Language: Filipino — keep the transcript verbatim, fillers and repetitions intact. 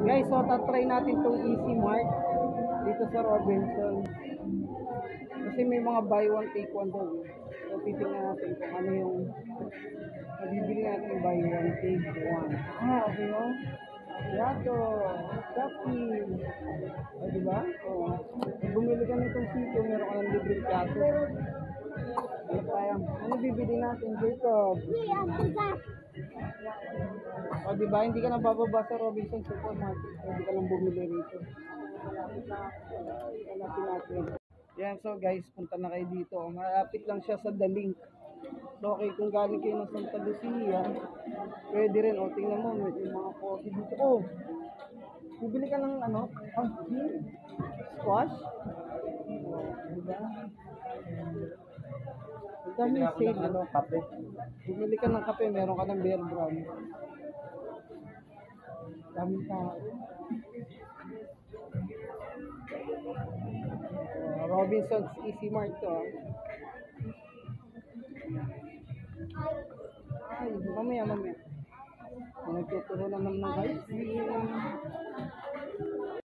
Guys, so tatry natin tong Easy Mart dito sa Robinson. Kasi may mga buy one take one daw. So titingnan natin kung ano yung mabibili natin buy one take one. Ah, okay o. Yato, Shopee. O, diba? O, bumili ka nitong sito, meron ka ng libreng piyato. Ano tayo? Ano bibili natin, Jacob? O, diba? Hindi ka nang bababa sa Robinson Supermarket. Hindi ka lang bumili rito. Hanapin natin. Yan, so guys, punta na kayo dito. Malapit lang siya sa The Link. So, okay, kung galing kayo ng Santa Lucia, pwede rin. O, tingnan mo, may mga coffee dito. Oh, bibili ka ng ano, pumpkin, squash. O, diba? Ang daming sale, ano, kape. Bumili ka ng kape, meron ka ng Bear Brand. Daming tao. Uh, Robinson's Easy Mart to. Ah. Ay, mamaya, mamaya. Nagtuturo na naman ng ice cream.